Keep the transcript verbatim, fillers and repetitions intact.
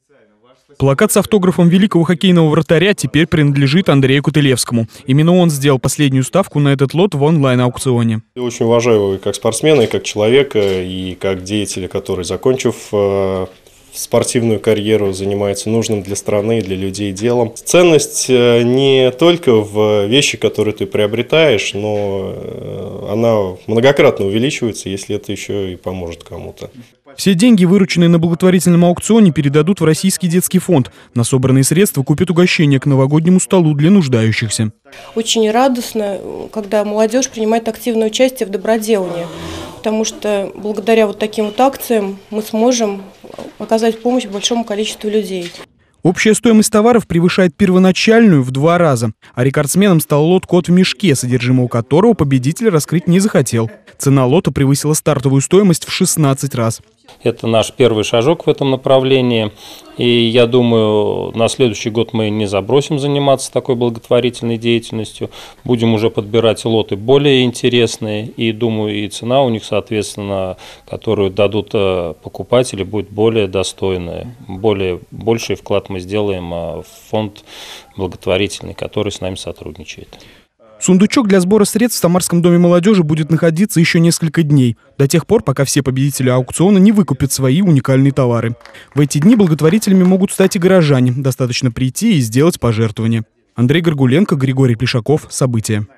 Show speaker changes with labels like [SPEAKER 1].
[SPEAKER 1] Плакат с автографом великого хоккейного вратаря теперь принадлежит Андрею Кутылевскому. Именно он сделал последнюю ставку на этот лот в онлайн-аукционе.
[SPEAKER 2] Я очень уважаю его и как спортсмена, и как человека, и как деятеля, который, закончив спортивную карьеру, занимается нужным для страны и для людей делом. Ценность не только в вещи, которые ты приобретаешь, но она многократно увеличивается, если это еще и поможет кому-то.
[SPEAKER 1] Все деньги, вырученные на благотворительном аукционе, передадут в Российский детский фонд. На собранные средства купят угощение к новогоднему столу для нуждающихся.
[SPEAKER 3] Очень радостно, когда молодежь принимает активное участие в доброделании, потому что благодаря вот таким вот акциям мы сможем оказать помощь большому количеству людей.
[SPEAKER 1] Общая стоимость товаров превышает первоначальную в два раза. А рекордсменом стал лот «Кот в мешке», содержимого которого победитель раскрыть не захотел. Цена лота превысила стартовую стоимость в шестнадцать раз.
[SPEAKER 4] Это наш первый шажок в этом направлении. И я думаю, на следующий год мы не забросим заниматься такой благотворительной деятельностью. Будем уже подбирать лоты более интересные. И думаю, и цена у них, соответственно, которую дадут покупатели, будет более достойная. Более, больший вклад мы сделаем в фонд благотворительный, который с нами сотрудничает.
[SPEAKER 1] Сундучок для сбора средств в Самарском доме молодежи будет находиться еще несколько дней, до тех пор, пока все победители аукциона не выкупят свои уникальные товары. В эти дни благотворителями могут стать и горожане. Достаточно прийти и сделать пожертвование. Андрей Горгуленко, Григорий Плешаков. События.